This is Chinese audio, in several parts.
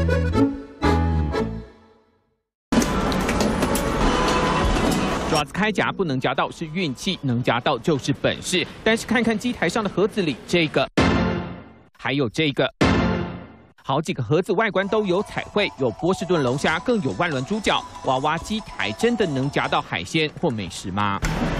爪子开夹不能夹到是运气，能夹到就是本事。但是看看机台上的盒子里，这个还有这个。 好几个盒子外观都有彩绘，有波士顿龙虾，更有万峦猪脚。娃娃机台真的能夹到海鲜或美食吗？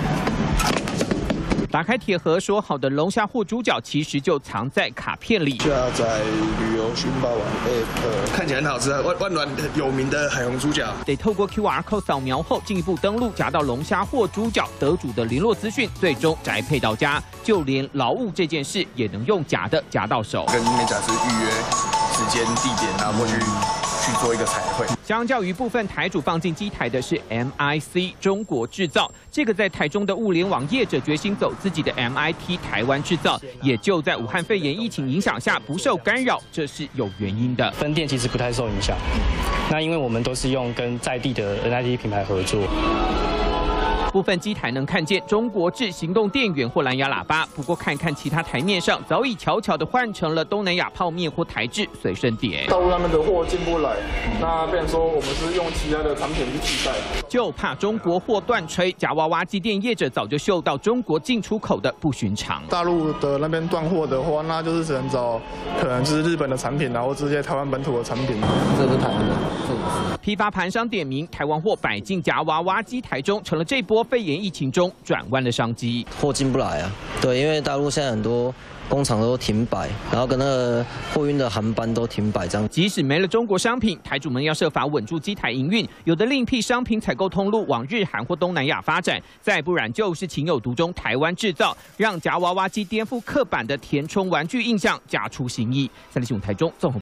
打开铁盒，说好的龙虾或猪脚，其实就藏在卡片里。 下载旅游寻宝网 App， 看起来很好吃啊！万峦有名的海虹猪脚， 得透过 QR code 扫描后，进一步登录夹到龙虾或猪脚，得主的联络资讯，最终宅配到家。就连劳务这件事，也能用夹的夹到手。 跟美甲师预约时间、地点，然后过去做一个彩绘。 相较于部分台主放进机台的是 MIC 中国制造，这个在台中的物联网业者决心走自己的 MIT 台湾制造，也就在武汉肺炎疫情影响下不受干扰，这是有原因的。 分店其实不太受影响，那因为我们都是用跟在地的 NIT 品牌合作。 部分机台能看见中国制行动电源或蓝牙喇叭，不过看看其他台面上，早已悄悄地换成了东南亚泡面或台制随身碟。 大陆那边的货进不来，那变成说我们是用其他的产品去替代。 就怕中国货断炊，夹娃娃机店业者早就嗅到中国进出口的不寻常。 大陆的那边断货的话，那就是只能找可能是日本的产品，然后这些台湾本土的产品。 这是台湾的，这个是。 批发盘商点名，台湾货摆进夹娃娃机台中，成了这波肺炎疫情中转弯的商机。 货进不来啊，对，因为大陆现在很多工厂都停摆，然后跟那个货运的航班都停摆，这样。 即使没了中国商品，台主们要设法稳住机台营运，有的另辟商品采购通路往日韩或东南亚发展，再不然就是情有独钟台湾制造，让夹娃娃机颠覆刻板的填充玩具印象，夹出新意。3立新闻台中综合。